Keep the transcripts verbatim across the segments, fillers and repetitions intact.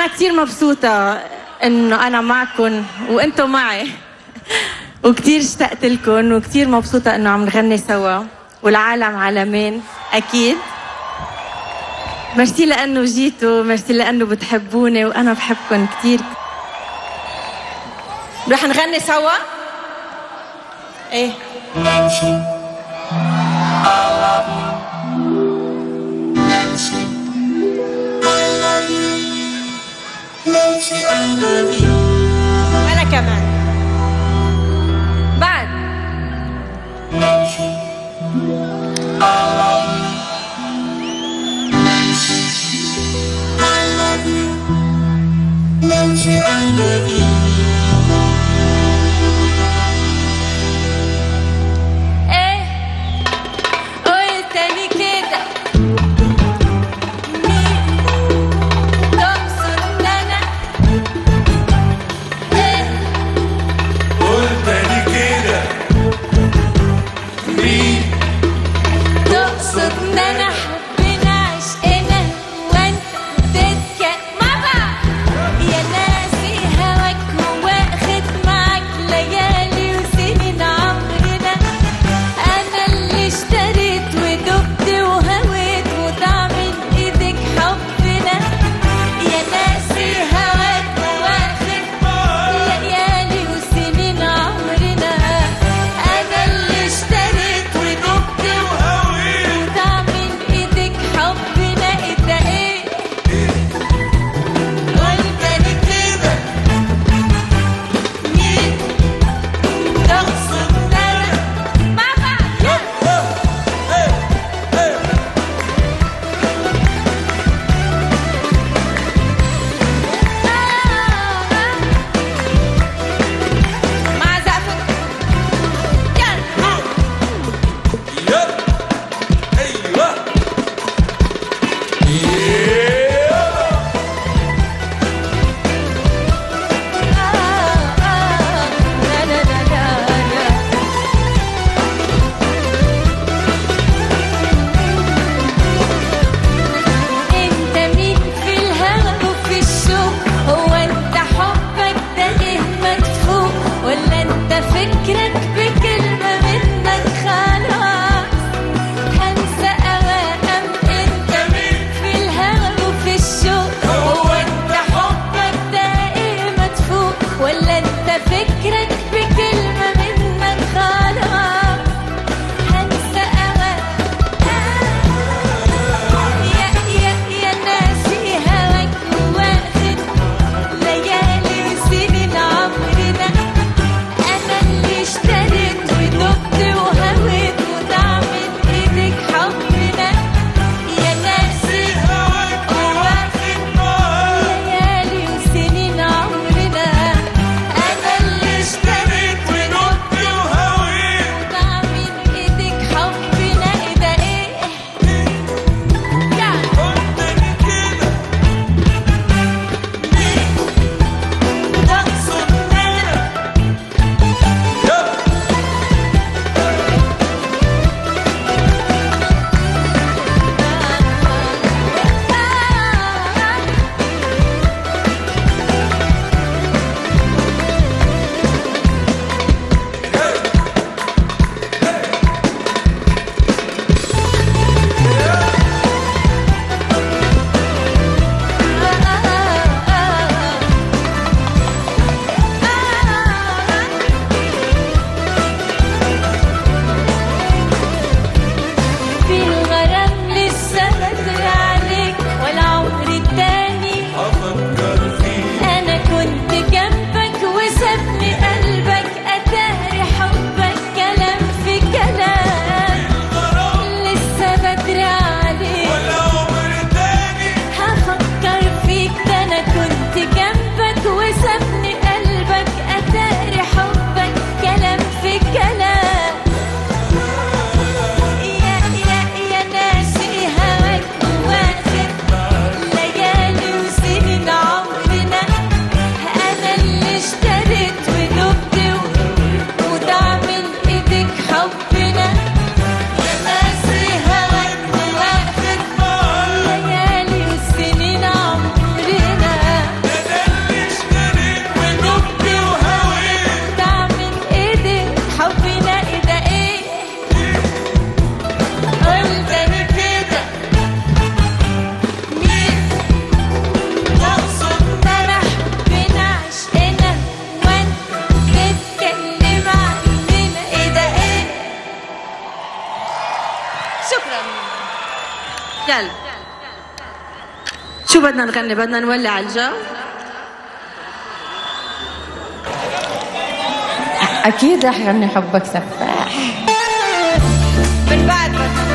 أنا كتير مبسوطة إنه أنا معكم وإنتوا معي وكتير اشتقت لكم وكتير مبسوطة إنه عم نغني سوا والعالم عالمين أكيد. ميرسي لأنه جيتوا، ميرسي لأنه بتحبوني وأنا بحبكم كتير. رح نغني سوا؟ إيه وأنا كمان بعد. في الهوى شو بدنا نغني؟ بدنا نولع الجو؟ أكيد رح غني حبك سفاح. من بعد بدنا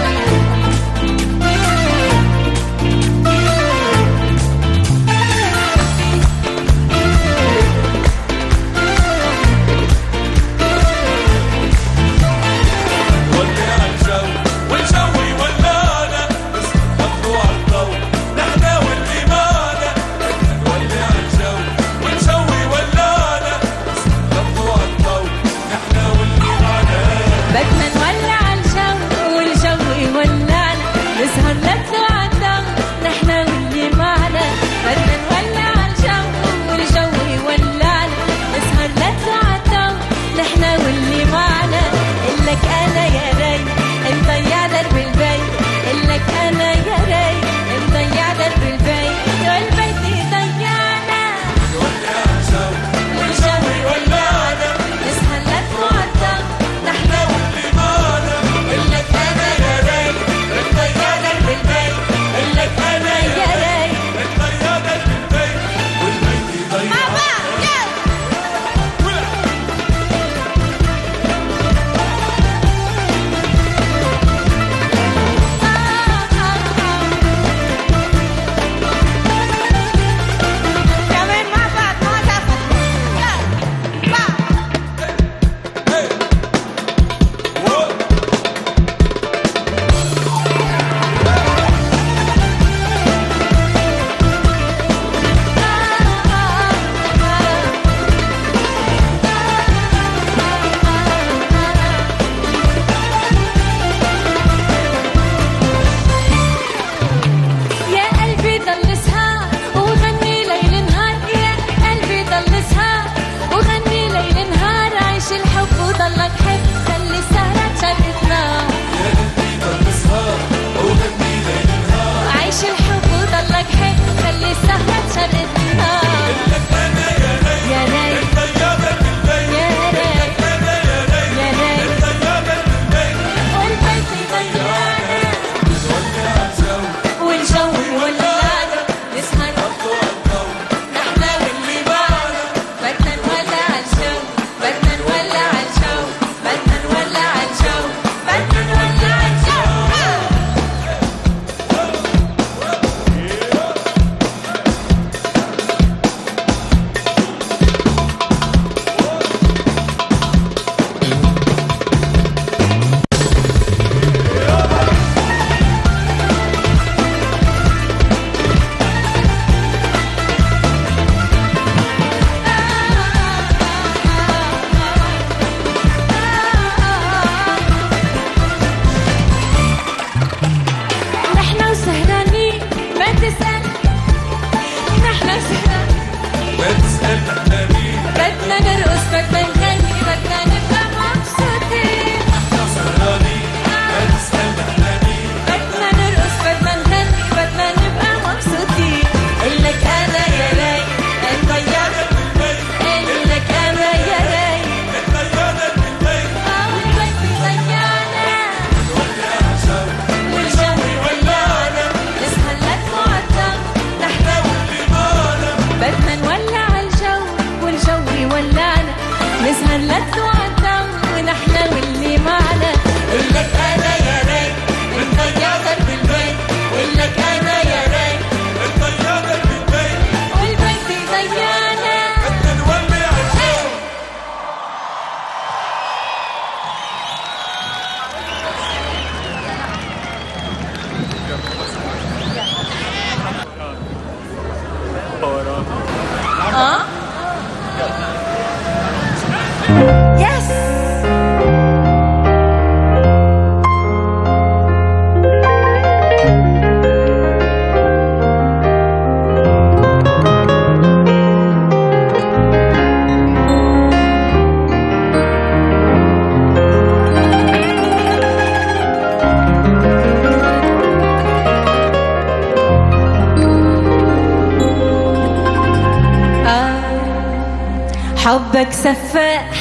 حبك سفاح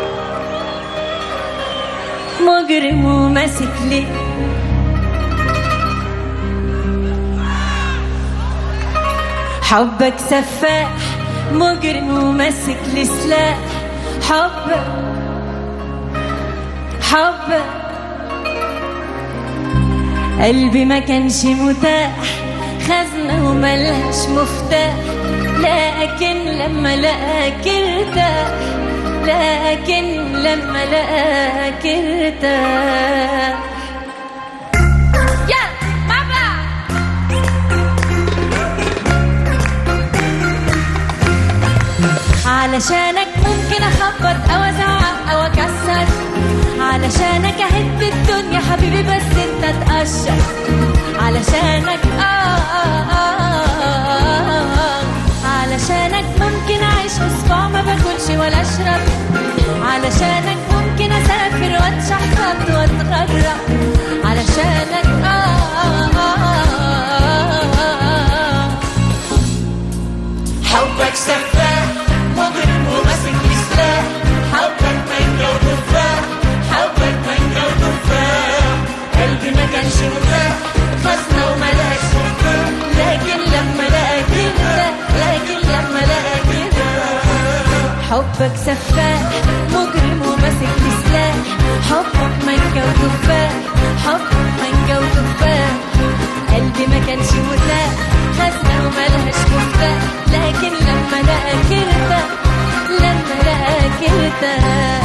مجرم وماسك ليه حبك سفاح مجرم وماسك لسلاح. حبك حبك قلبي ما كانش متاح، خزنة وملهاش مفتاح، لكن لما لقاك ارتاح، لكن لما لقاك ارتاح. يا بابا علشانك ممكن اخبط او ازعق او اكسر، علشانك اهد الدنيا حبيبي بس انت تقشر، علشانك آه, آه, آه, آه علشانك ممكن اعيش اسبوع ما باكلش ولا اشرب، علشانك ممكن اسافر واتشحطط واتغرب، علشانك آه, آه, آه, آه حبك سفاح مجرم وماسك لسلاح. حبك مانجا وتفاح، حبك مانجا وتفاح، قلبي ما كانش متاح، خزنة وملهاش مفتاح، لكن لما لقاك ارتاح، لكن لما لقاك ارتاح. حبك سفاح مجرم وماسك لسلاح. حبك مانجا وتفاح، حبك مانجا وتفاح، قلبي ما كانش متاح، خزنة وملهاش مفتاح، لكن لما لقاك ارتاح، لما لقاك ارتاح.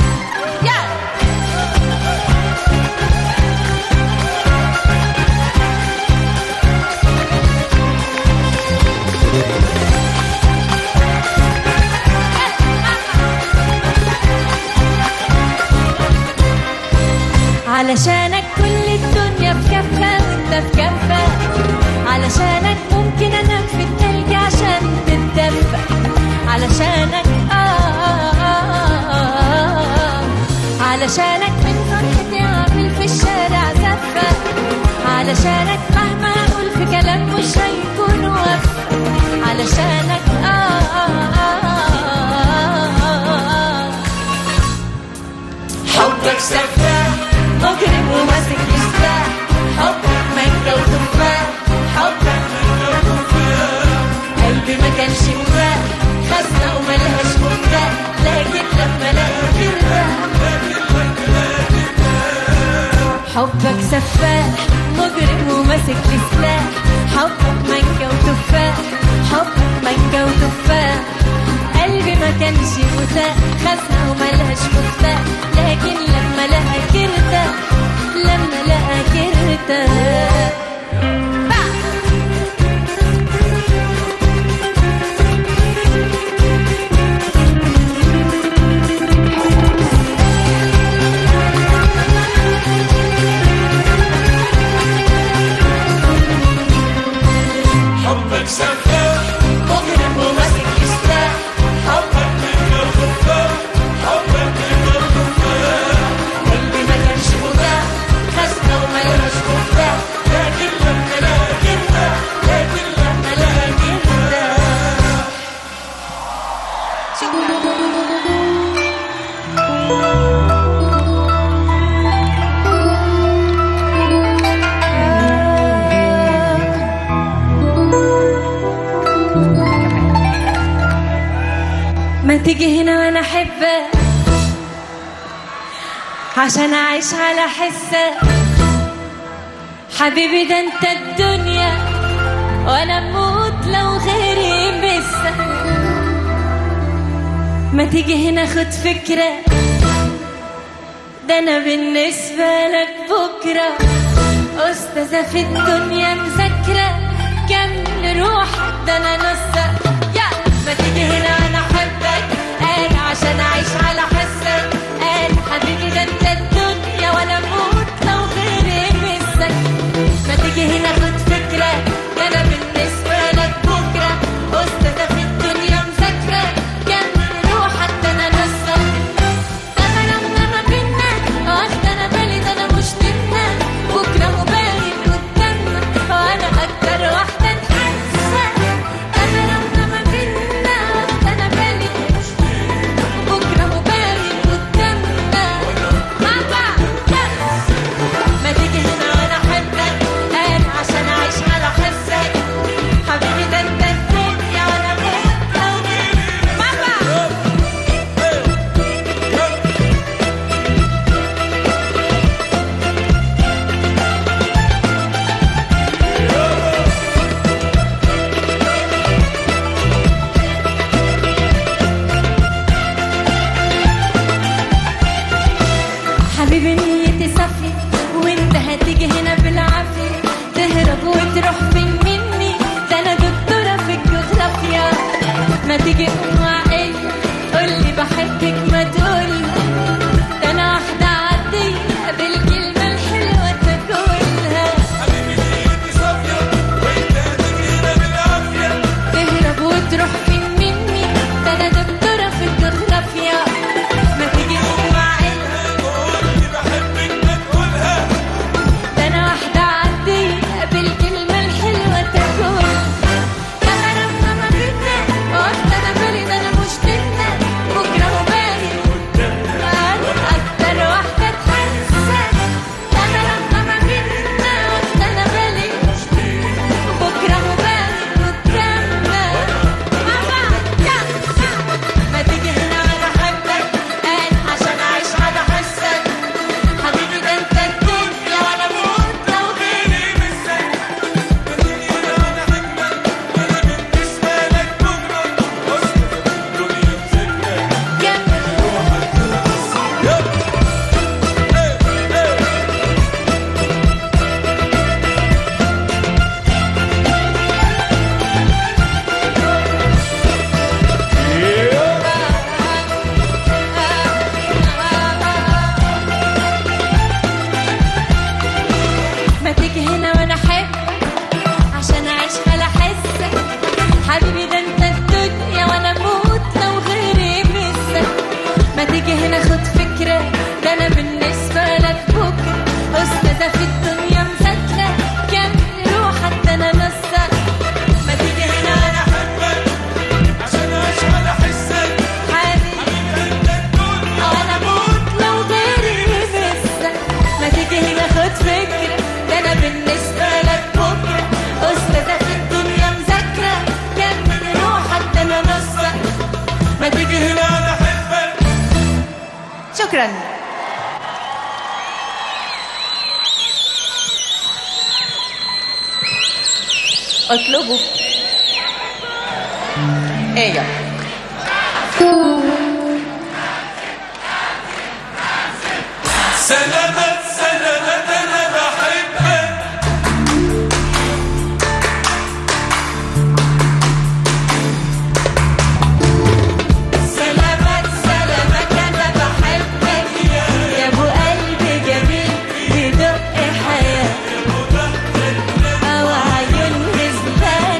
علشانك كل الدنيا في كفة وانت في كفة، علشانك ممكن انام في التلج عشان تتدفى، علشانك آه, آه, آه, آه علشانك من فرحتي اعمل في الشارع زفة، علشانك مهما اقول في كلام مش هيكون وفى، علشانك آه, آه, آه, آه حبك سفاح مجرم وماسك لسلاح. حبك مانجا وتفاح، حبك مانجا وتفاح، قلبي ما كانش متاح، خزنة وملهاش مفتاح، لكن لما لقاك ارتاح، لكن لما لقاك ارتاح. حبك سفاح مجرم وماسك لسلاح. حبك مانجا وتفاح، حبك مانجا وتفاح، قلبي ما كانش متاح، خزنة وملهاش مفتاح، لكن لما لقاك ارتاح، لما لقاك ارتاح. حبك سفاح مجرم وماسك لسلاح. حبك مانجا وتفاح، حبك مانجا وتفاح، قلبي ما كانش متاح، خزنة وملهاش مفتاح، لكن لما لقاك ارتاح، لكن لما لقاك ارتاح. ما تيجي هنا وانا احبك عشان اعيش على حسك، حبيبي ده انت الدنيا وانا اموت لو غيري يمسك. ما تيجي هنا خد فكرة، ده انا بالنسبة لك بكرة استاذة في الدنيا مذاكرة، كمل روحك ده انا نصك. يا ما تيجي هنا انا احبك انا عشان اعيش على حسك، انا حبيبي ده انت الدنيا وانا اموت لو غيري يمسك. ما تيجي هنا خد فكرة، ده انا بالنسبة لك بكرة استاذة في الدنيا مذاكرة، كمل روحك ده انا نصك. ده كلامنا ما بينا واخد انا بالي، ده انا مش نمنا بكرة وباين قدامنا، وانا اكتر واحدة تحسك. ده كلامنا شكرا. اطلبوا ايه. سلامات سلامات انا بحبك. سلامات سلامات انا بحبك يا ابو قلبي جميل بدق حياة او عيون غزلان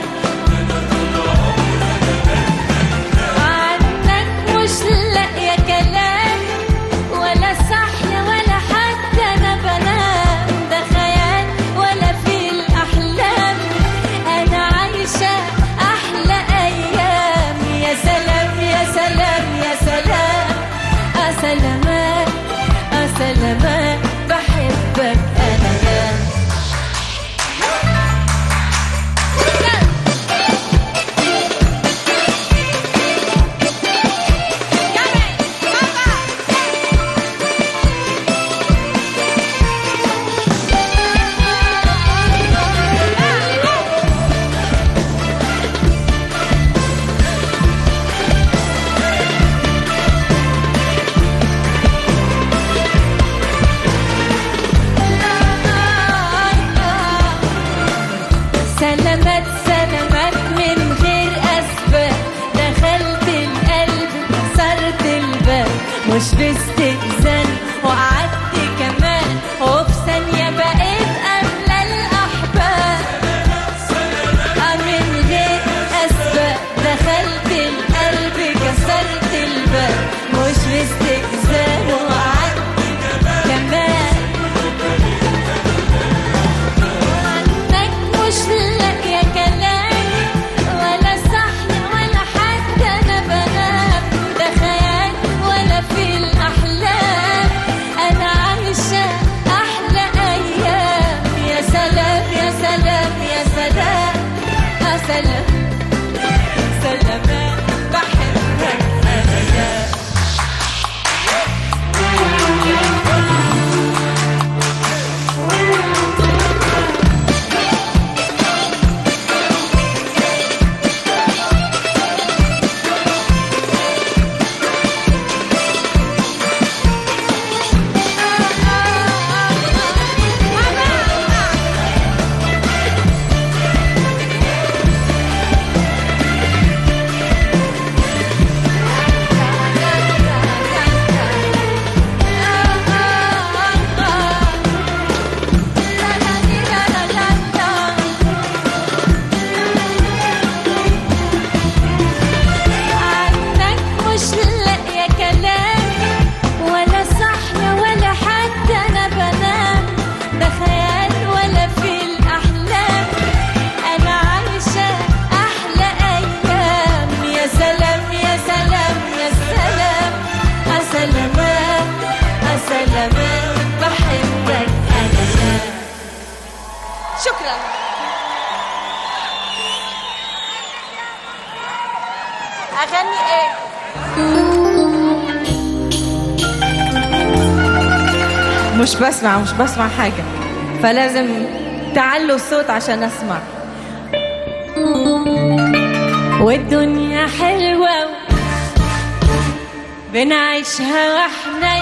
عنك مش لاقيه كلام ولا صحن ولا حتى انا بنام. ده خيال ولا في الاحلام انا عايشه احلى ايام. يا سلام يا سلام يا سلام يا سلامات يا سلامات بحبك انا يا سلامات سلامات من غير أسباب دخلت القلب كسرت الباب مش باستئذان وقعدت كمان وفي ثانية بقيت أغلى الأحباب. آه من غير أسباب دخلت القلب كسرت الباب مش باستئذان وقعدت كمان مش لاقيه كلام ولا صحن ولا حتى انا بنام. ده خيال ولا في الاحلام انا عايشه احلى ايام. يا سلام يا سلام يا سلام يا سلام سلامات بحبك انا يا عنك مش لاقيه كلام ولا صحن ولا حتى انا بنام. ده خيال ولا في الاحلام انا عايشه احلى ايام. يا سلام يا سلام يا سلام يا سلامات يا سلامات بحبك انا. شكرا. اغني ايه؟ مش بسمع مش بسمع حاجة فلازم تعلوا الصوت عشان اسمع. والدنيا حلوة بنعيشها واحنا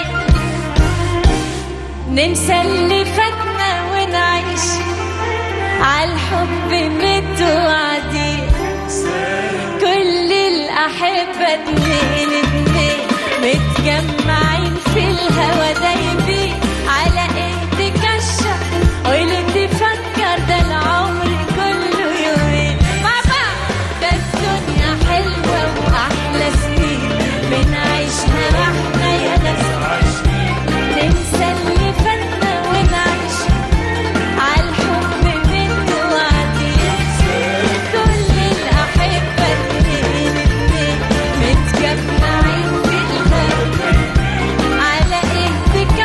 ننسى اللي فاتنا ونعيش عالحب متوعدين. كل الأحبة اتنين اتنين متجمعين في الهوا دايبين. على ايه تكشف واللي تفكر ده العمر كله يومين مع بعض. ده الدنيا حلوة وأحلى سنين بنعيشها واحنا يا ناس ننسى اللي فاتنا ونعيش عالحب متوعدين. كل الأحبة اتنين اتنين متجمعين في الهوا على ايه تكشف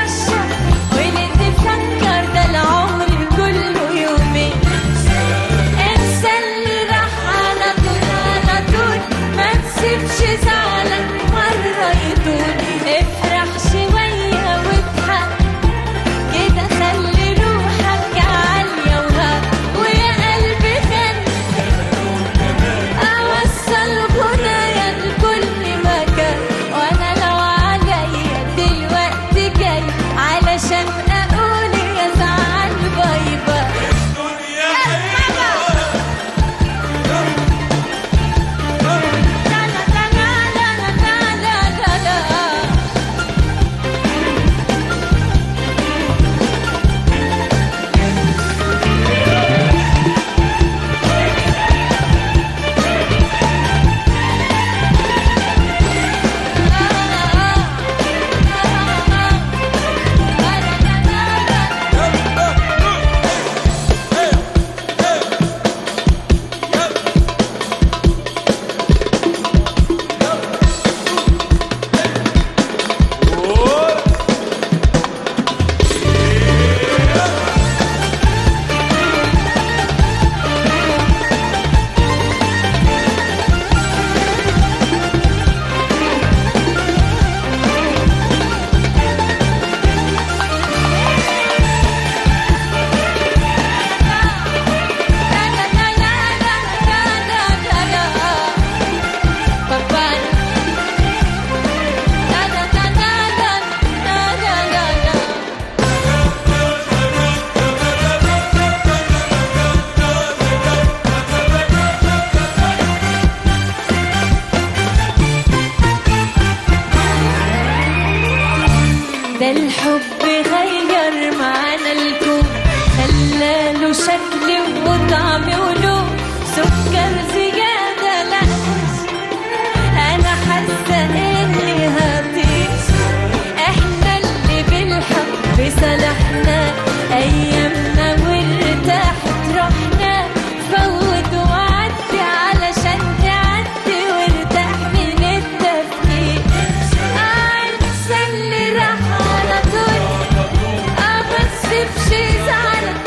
وشكل وطعم ولون سكر زيادة لا أنا حاسة إني هطيش إحنا اللي بالحب صالحنا أيامنا وارتاحت روحنا فوت وعدي علشان تعدي وارتاح من التفكير أنسى اللي راح على طول أه ما تسيبش زعلك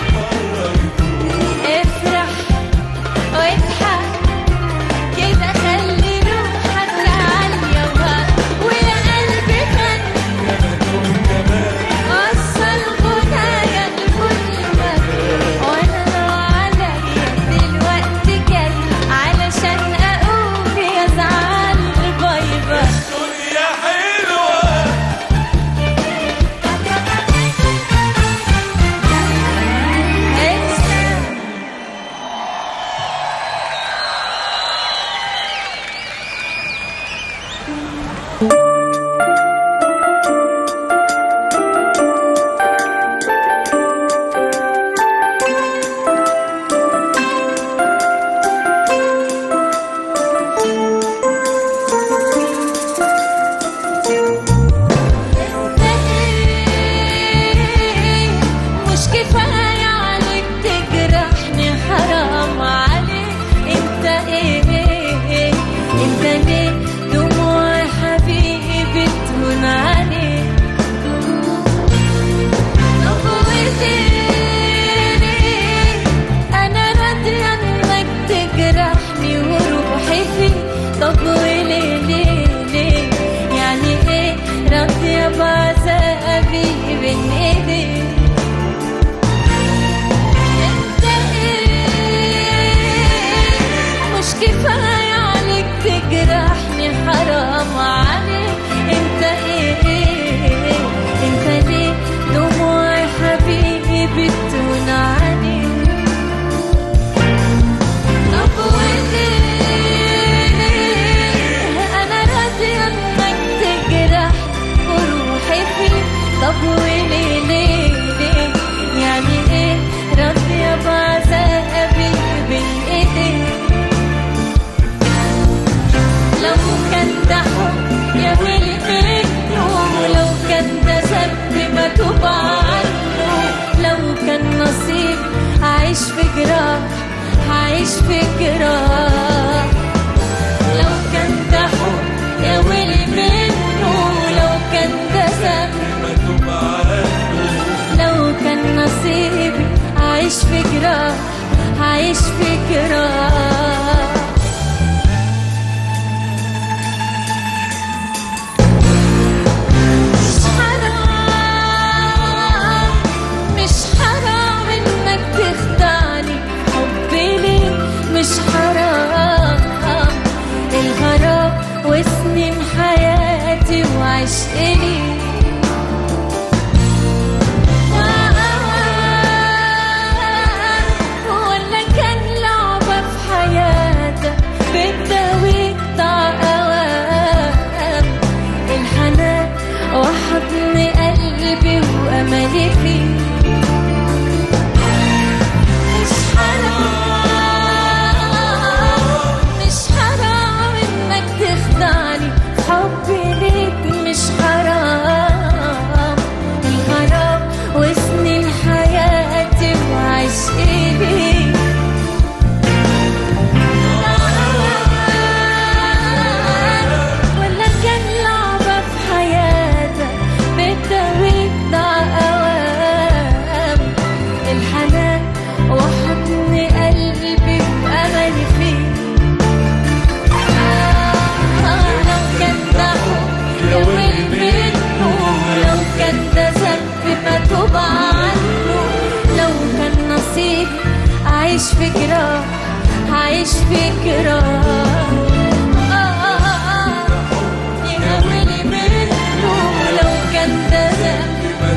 افرح واضحك كده خلي روحك عالية ويا قلبي غني وصل غنايا لكل مكان وانا لو عليا دلوقتي جاي علشان اقول يا زعل باي باي الدنيا حلوة مش كفاية عليك تجرحني حرام عليك انت ايه انت ليه دموع حبيبي تهون عليك طب وليه انا راضية انك تجرحني وروحي فيك طب وليه ليه ليه يعني ايه راضية بعذابي بين ايديك انت ايه مش كفاية عليك تجرحني حرام عليك انت ايه انت ليه دموع حبيبي تهون عليك طب وليه انا راضية انك تجرح وروحي فيك طب وليه ليه ليه يعني ايه راضية بعذابي بين ايديك لو كان ده حب يا ويلي منه لو كان ده ذنب ما توب عنه لو كان نصيب هعيش في جراح هعيش في جراح لو كان ده حب يا ويلي منه لو كان ده ذنب لو كان نصيبي هعيش في جراح هعيش في جراح مش حرام مش حرام انك تخدعني حبي ليك مش حرام الغرام وسنين حياتي وعشقي ليك ولا كان لعبة في حياتك بتداويك ضاع أوام الحنان وحضن قلبي وأملي فيك مش حرام مش حرام إنك تخدعني حبي ليك مش حرام الغرام وسنين حياتي وعشقي ليك ولا كان لعبة في حياتك بتداويك ضاع أوام الحنان وحضن قلبي وأملي فيك لو كان ده حب يا ويلي منه لو كان ده ذنب ما توب عنه لو كان نصيبي أعيش في جراح هعيش في جراح يا ويلي منه لو كان ده ذنب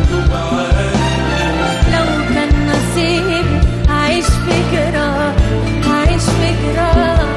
لو كان نصيبي هعيش في جراح هعيش في جراح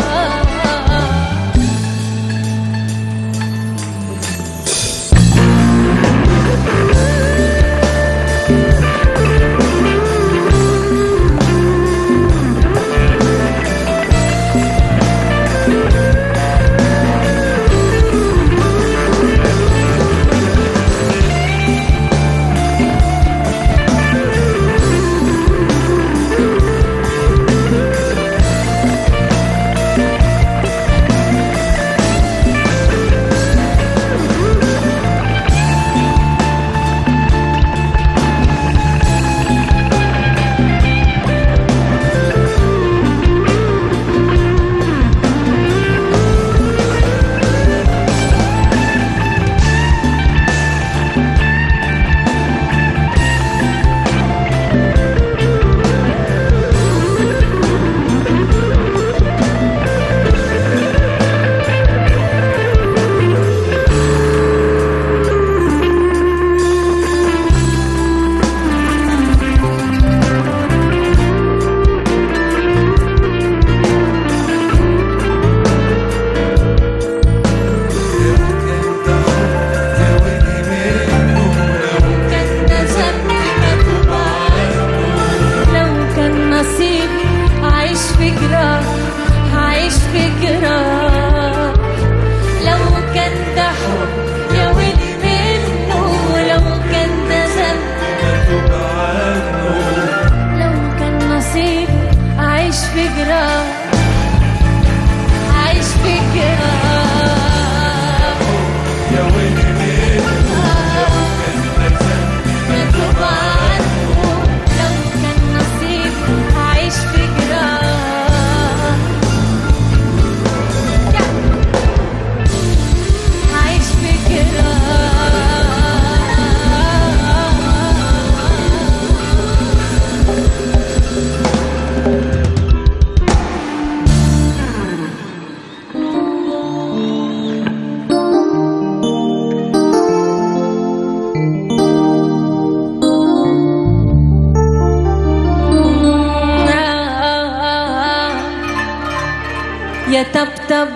يا طبطب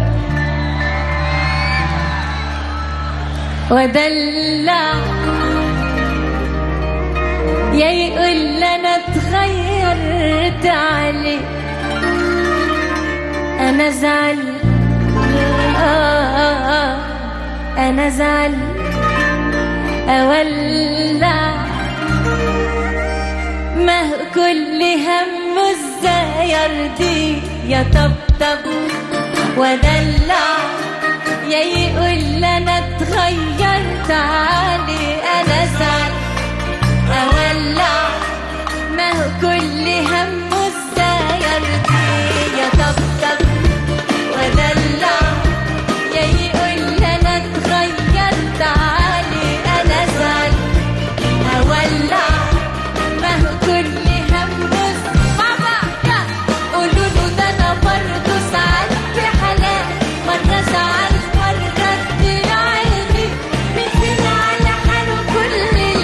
ودلع، يا يقول انا اتغيرت عليك، انا زعل آه انا زعل اولع، ما هو كل هم ازاي يرضيك يا طبطب ودلع، يا يقول انا اتغيرت عليه، انا زعل اولع، ما هو كل هم ازاي يرضيك يا طبطب ودلع، يا يقول انا اتغيرت عليه، انا زعل اولع، ما هو كل هم ازاي. قولوا له ده انا برضه ساعات في حالات، مره زعل مره ادي عيني، مين فينا على حاله كل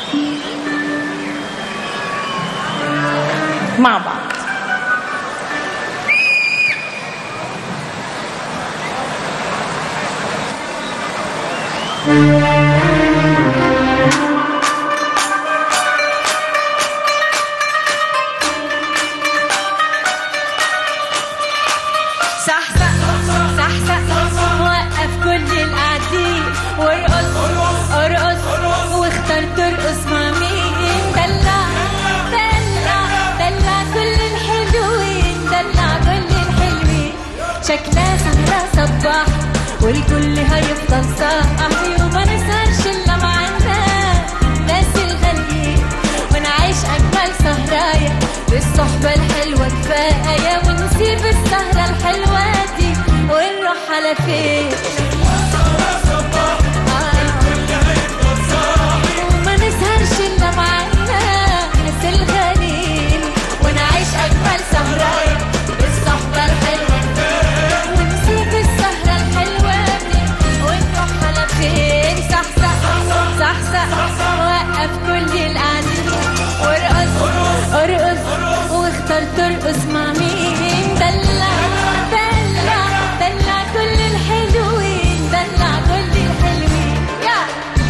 مع بعض. صحصح صحصح وقف كل القاعدين وارقص ارقص واختار ترقص مع مين. دلع دلع دلع كل الحلوين دلع كل الحلوين. شكلها سهرة صباح والكل هيفضل صاحي وما نسهرش الا معانا ناس الغاليين ونعيش اجمل سهرايه بالصحبه الحلوه كفايه ونسيب السهره الحلوه دي ونروح على فين. وما نسهرش الا معانا ناس الغاليين ونعيش اجمل سهرايه بالصحبه الحلوه ونسيب السهره الحلوه دي ونروح على فين. صحصح صحصح وقف كل القاعدين وارقص ارقص واختار ترقص مع مين. دلع دلع دلع كل الحلوين دلع كل الحلوين. يا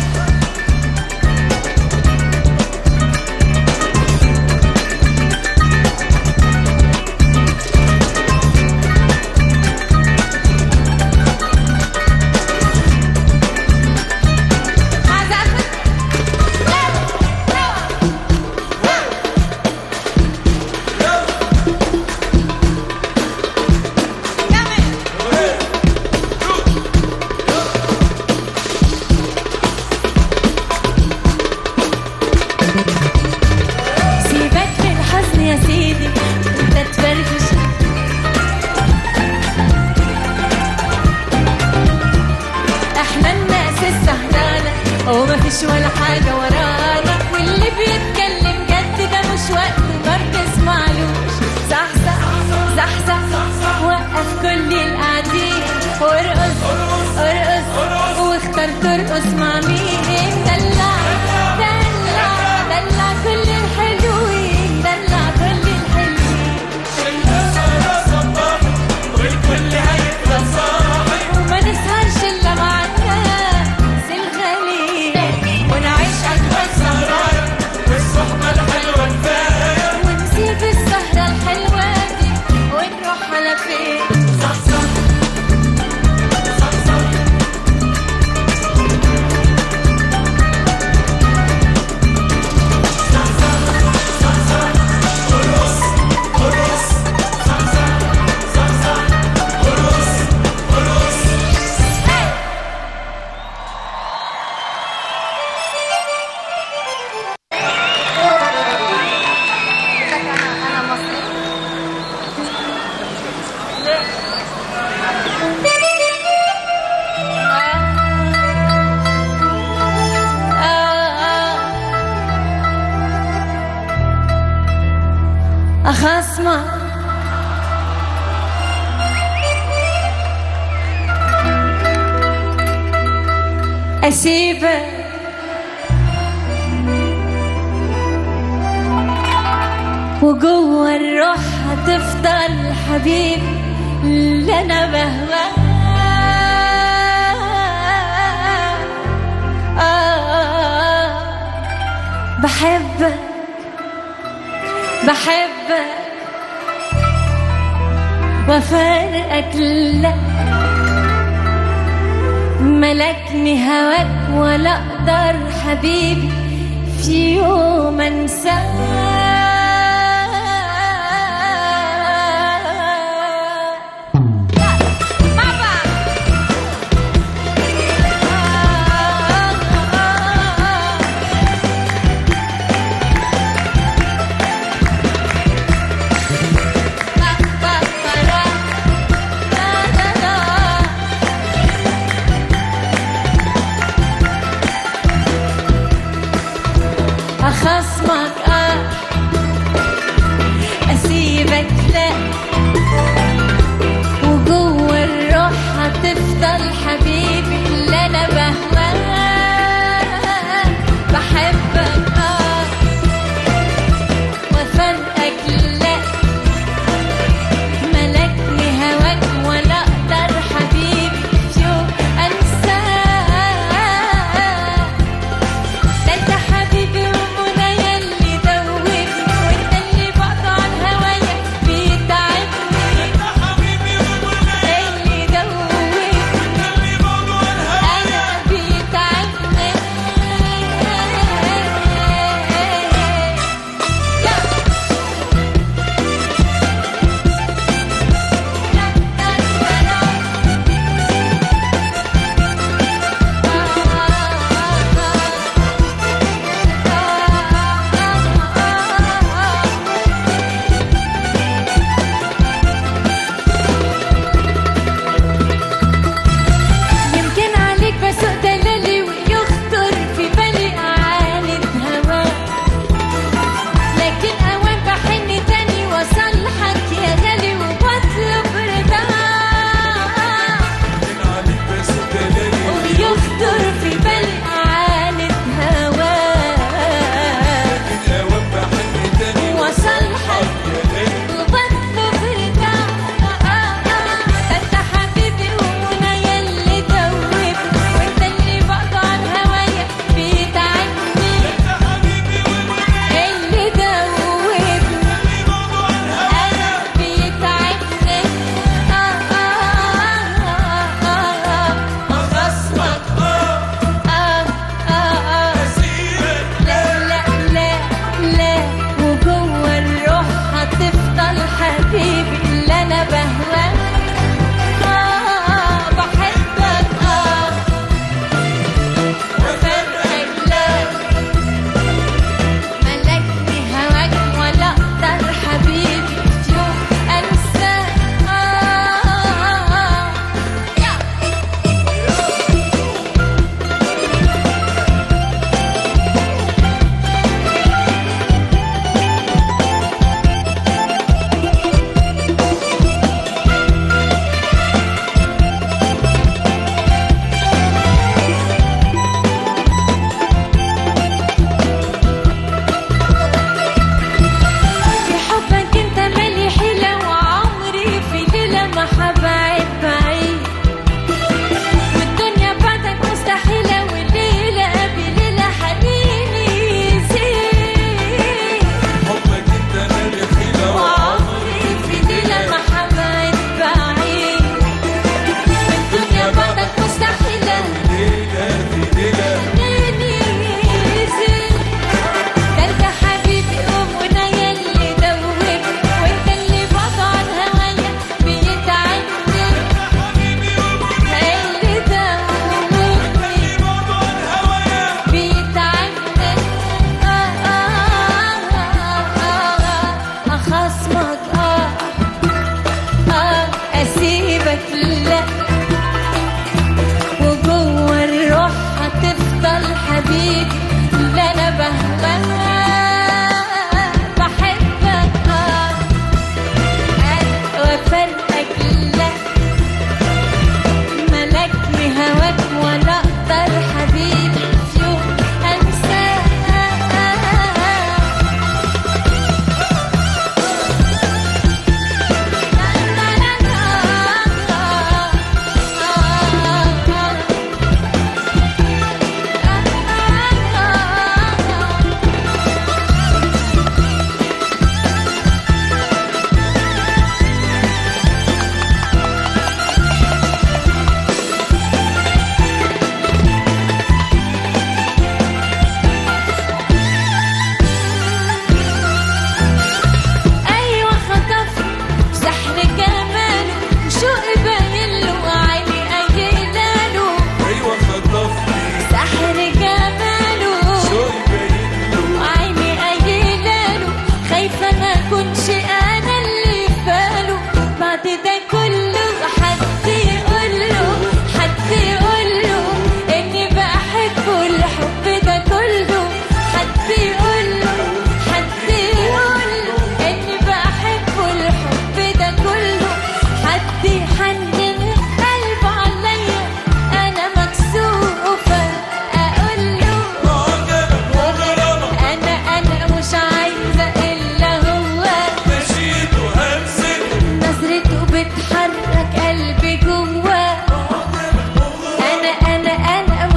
ومفيش ولا حاجة ورانا واللي بيتكلم جد ده مش وقت ما بنسمعلوش. صحصح صحصح وقف كل القاعدين وارقص ارقص واختار ترقص مع مين. دلع دلع دلع كل الحلوين دلع كل الحلوين. والكل هيفضل صاحي وما نسهرش الا معانا ونعيش أجمل سهرة والصحبة الحلوة كفاية ونسيب السهرة الحلوة دي ونروح على فين. صحصح صحصح صحصح صحصح ارقص ارقص صحصح صحصح ارقص ارقص. أخصمك أسيبك وجوه الروح هتفضل حبيبي اللي أنا بهواه. آه بحبك بحبك وفارقك لا ملكني هواك ولا اقدر حبيبي في يوم انساك. أخصمك آه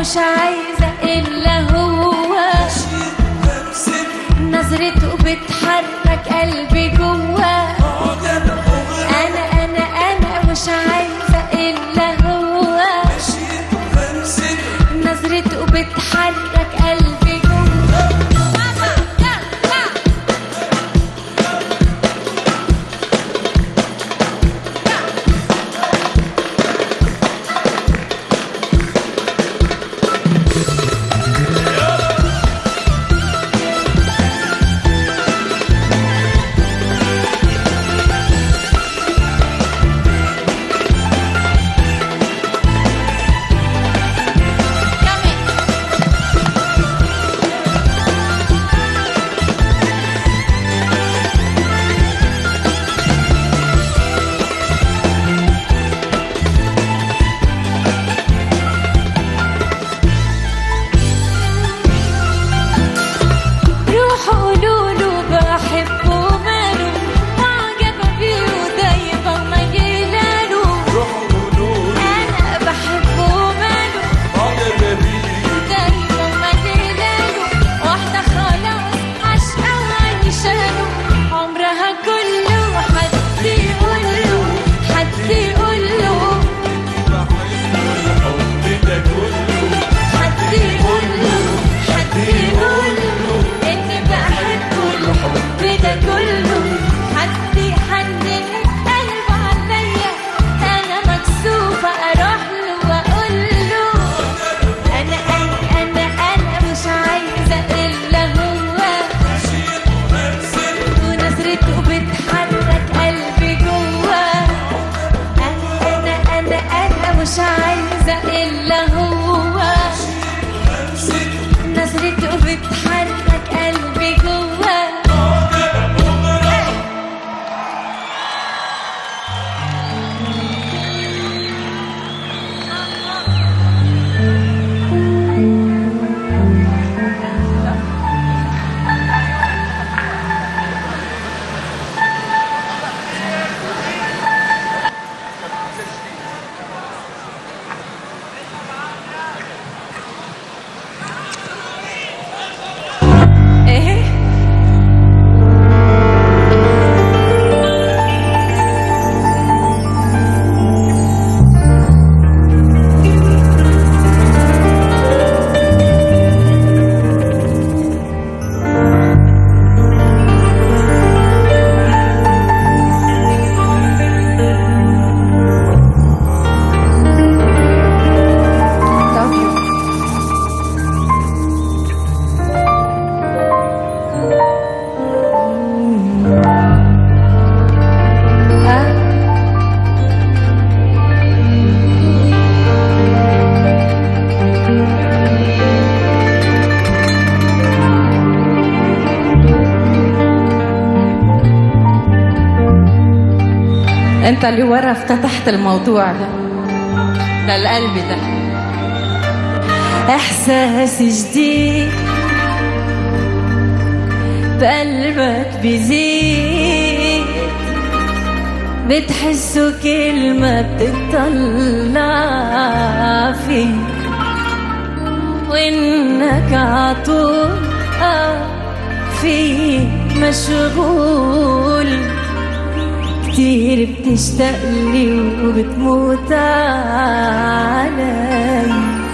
مش عايزة إلا هو، نظرته بتحرك قلبي جوا. أنا أنا أنا مش عايزة إلا هو، نظرته بتحرك قلبي جوا. مش عايزة إلا هو، نظرته بتحرك قلبي جوا. انت اللي ورا افتتحت الموضوع ده، ده القلب ده احساس جديد بقلبك بيزيد، بتحسه كلمة بتطلع فيه، وانك عطول اه فيه مشغول، كتير بتشتاقلي وبتموت علي.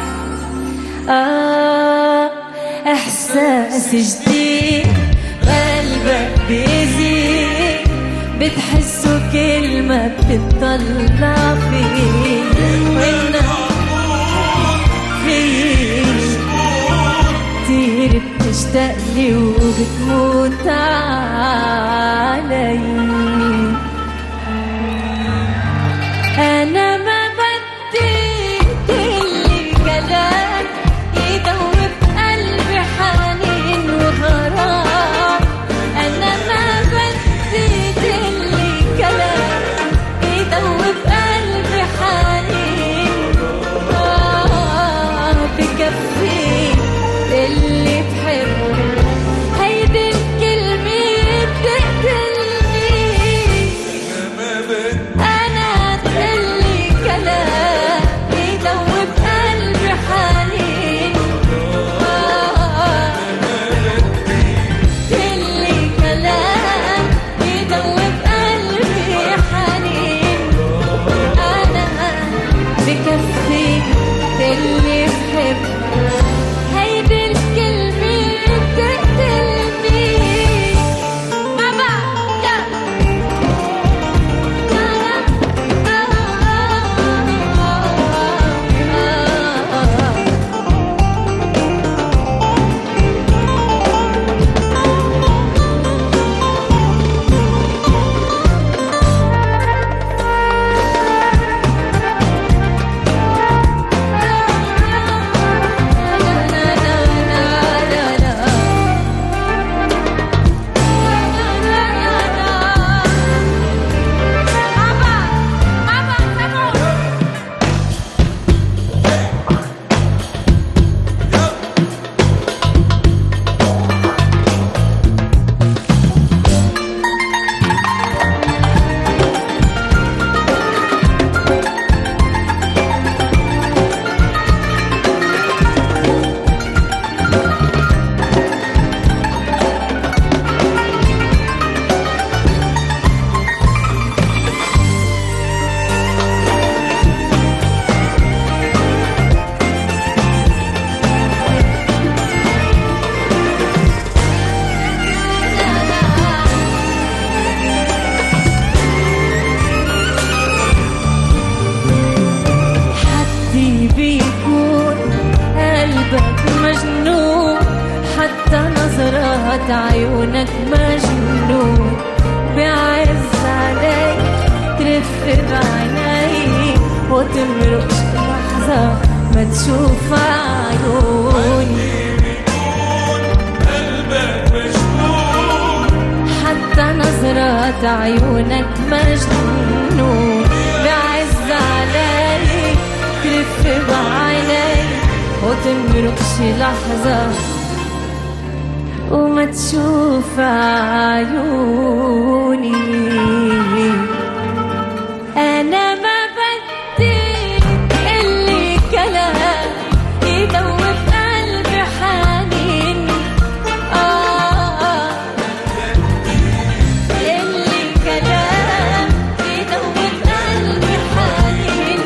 آه إحساس جديد قلبك بيزيد، بتحسه كلمة بتطلع فيه، وإنك فيه كتير بتشتاقلي وبتموت علي. أنا ما بدي كل كلام يدوب قلبي حنين وغرام، أنا ما بدي كل كلام يدوب قلبي حنين، آه بكفي اللي تحبه، هيدي الكلمة بتقتلني. حتى نظرات عيونك مجنون بيعز علي تلف بعيني وتمرق لحظة ما تشوف عيوني حتى نظرات عيونك مجنون بعز علي تلف بعيني وتمرقش لحظة وما تشوف عيوني. أنا ما بدي اللي كلام يدوب قلبي حنين آه اللي كلام يدوب قلبي حنين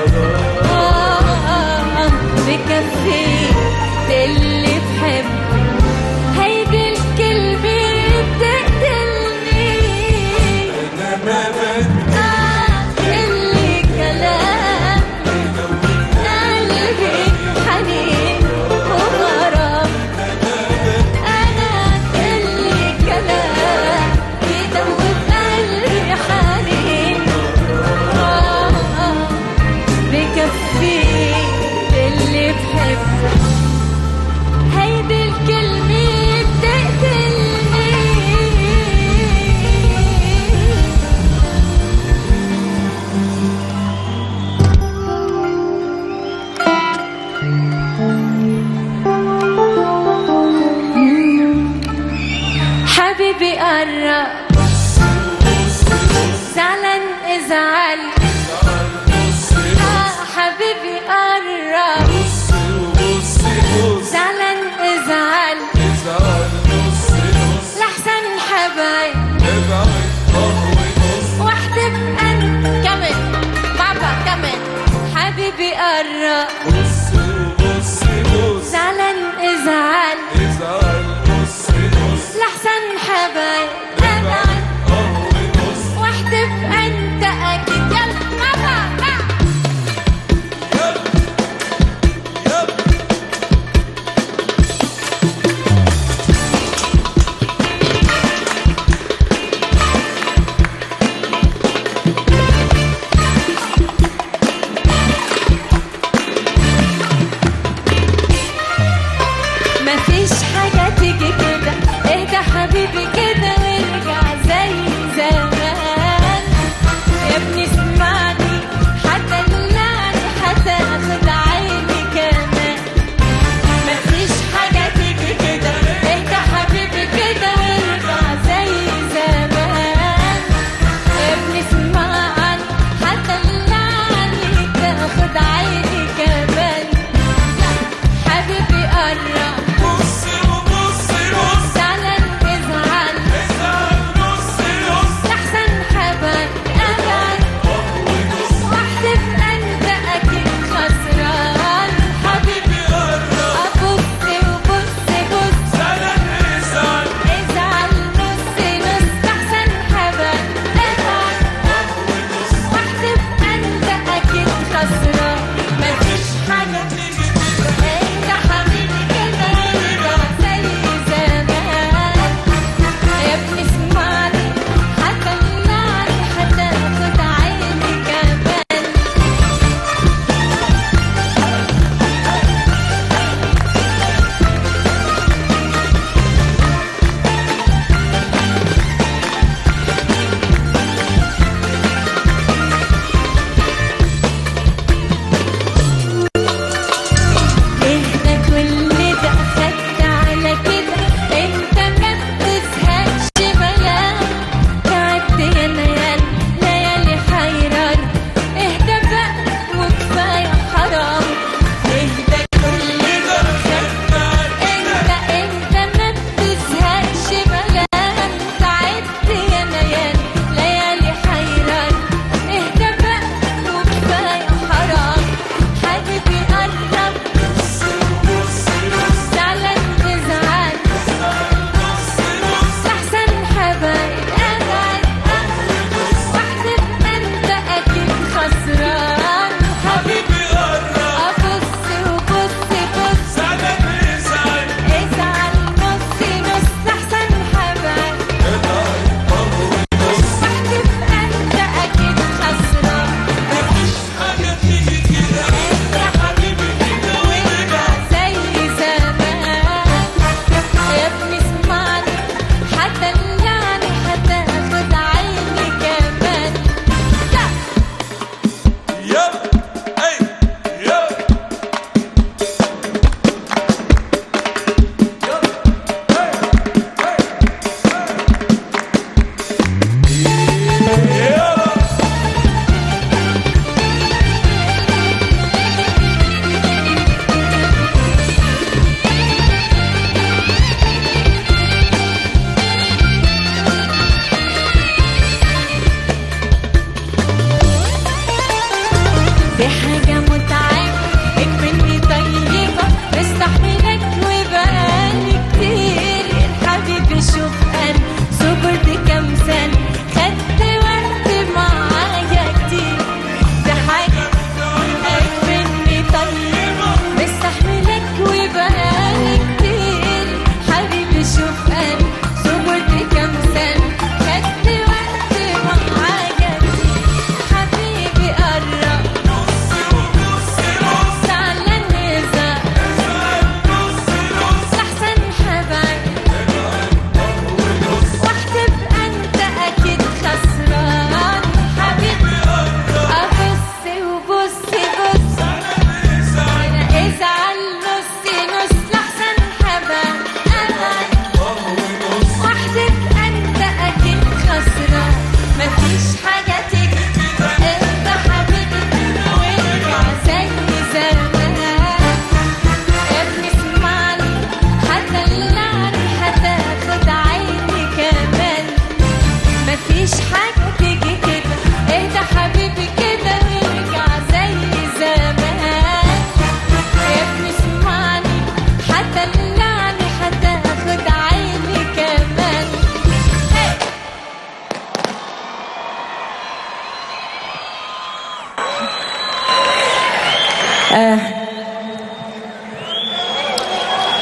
آه بكفي اللي بحب هيدي الكلمة بتقتلني.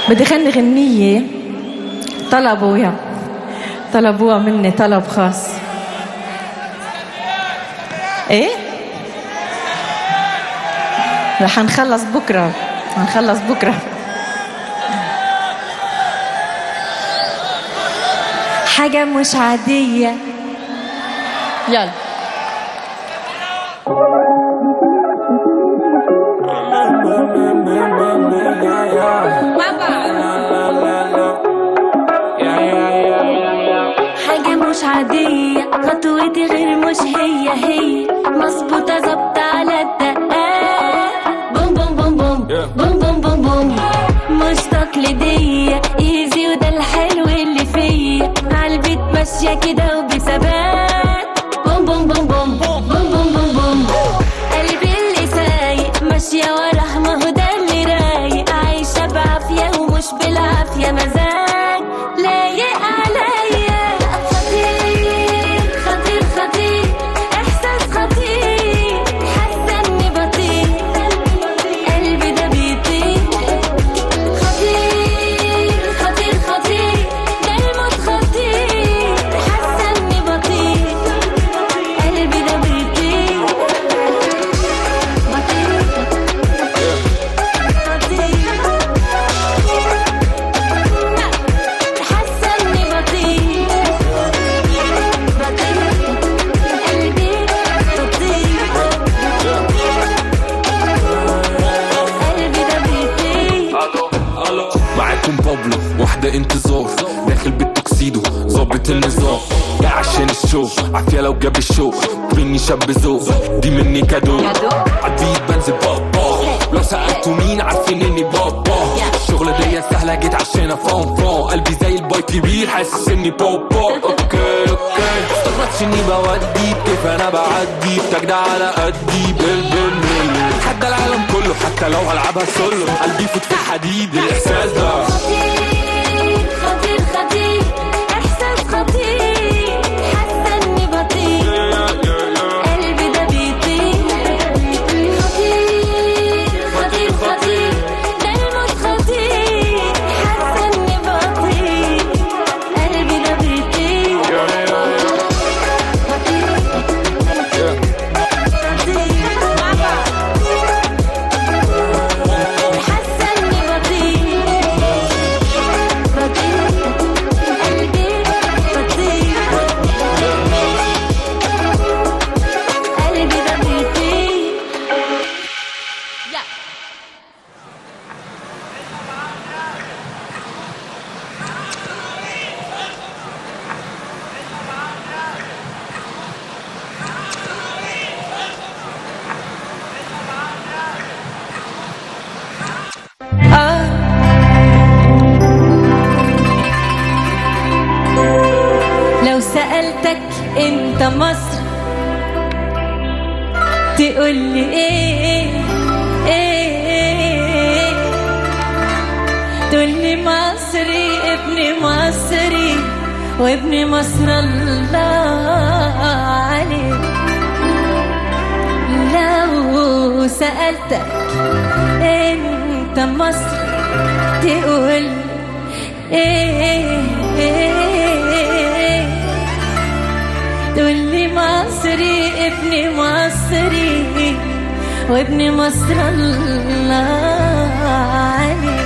بدي غني غنية طلبوها طلبوها مني طلب خاص. ايه رح نخلص بكرة نخلص بكرة. حاجة مش عادية. يلا حاجة مش عادية، خطوتي غير مش هي هي، مظبوطة ظابطة على الدقات، بوم بوم بوم بوم بوم بوم بوم بوم، مش تقليدية، ايزي وده الحلو اللي فيا، عالبيت ماشية كده وبثبات، بوم بوم بوم بوم بوم بوم بوم بوم، قلبي اللي سايق ماشية وراه، ما هو ده اللي رايق، عايشة بعافية ومش بالعافية، مزاج لايق عليا، خطير خطير خطير، احساس خطير، حاسة اني بطير، قلبي ده بيطير، خطير خطير خطير، ده الموت خطير، حاسة اني بطير، قلبي ده بيطير، بطير حاسة اني بطير، بطير قلبي بطير، قلبي ده بيطير. معاكم بابلو، واحدة انتظار، داخل بالتوكسيدو ظابط النظام، ده عشان الشو، عافية لو جاب الشو، مني شاب ذوق، دي مني كادو، عالبيت بنزل بابا، لو سألتوا مين عارفين اني بابا، الشغلة دي سهلة جيت عشان افون فون، قلبي زي البايك كبير حاسس اني بابا، اوكي اوكي، مستغربتش اني بودي كيف انا بعدي، بتجدع على قدي بال بال بال، حتى العالم كله حتى لو هلعبها سولو، قلبي فوت في الحديد، الاحساس ده خطير خطير خطير، احساس خطير، حاسة اني بطير، قلبي ده بيطير، خطير خطير خطير، ده الموت خطير، حاسة اني بطير، قلبي ده بيطير، خطير خطير، حاسة اني بطير، بطير قلبي بطير، قلبي ده بيطير. آه. لو سألتك انت مصر تقولي ايه ايه ايه، تقولي مصري ابن مصري وابن مصر الله عليه. لو سألتك انت مصر تقول ايه ايه ايه، تقولي مصري ابن مصري وابن مصر الله عليه.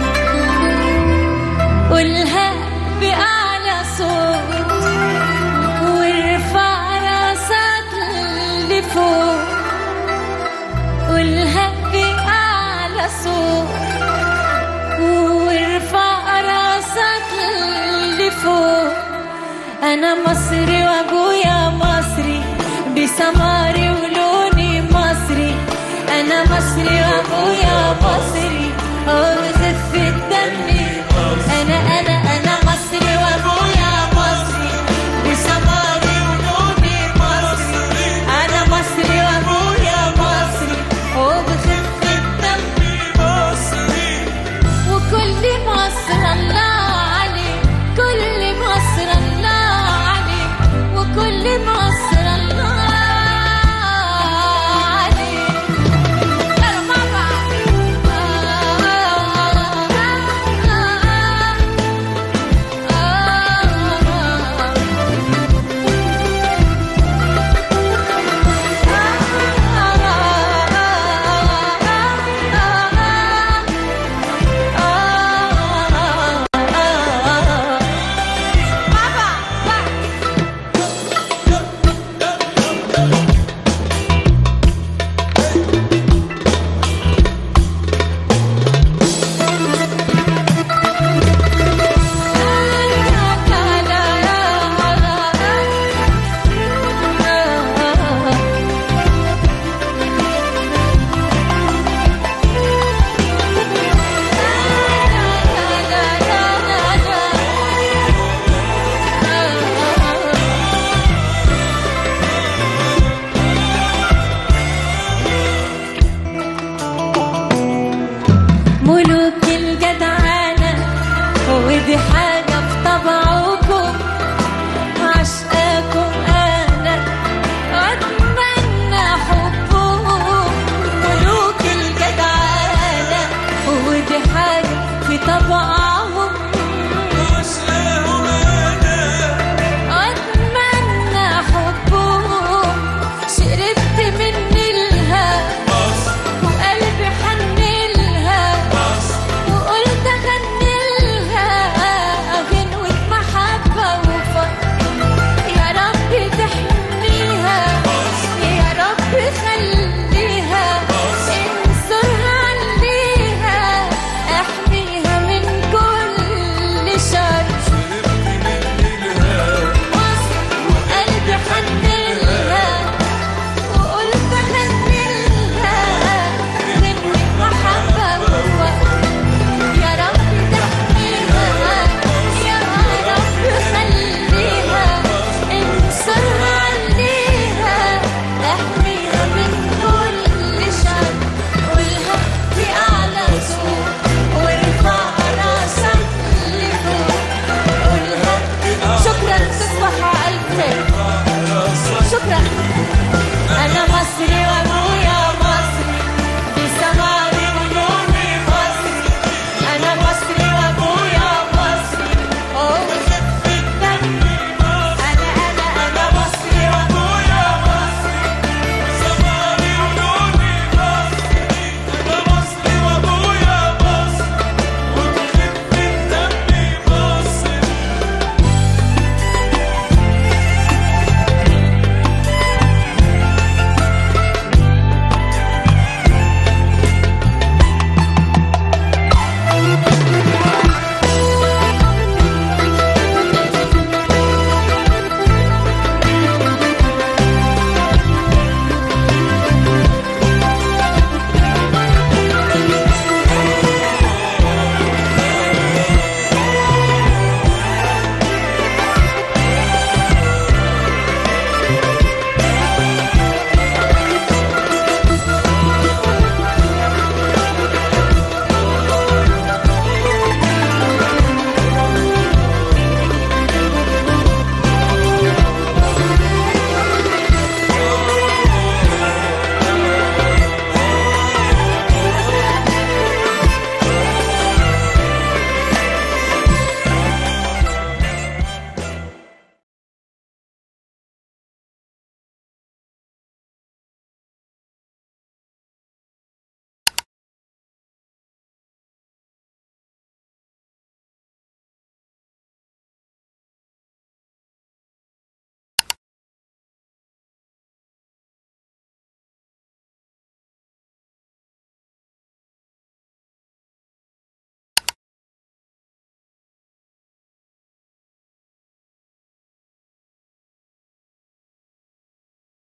قولها بأعلى صوت وارفع راسك لفوق، قولها بأعلى صوت وارفع راسك لفوق. أنا مصري وأبويا مصري، بسماري ولوني مصري. أنا مصري وأبويا مصري.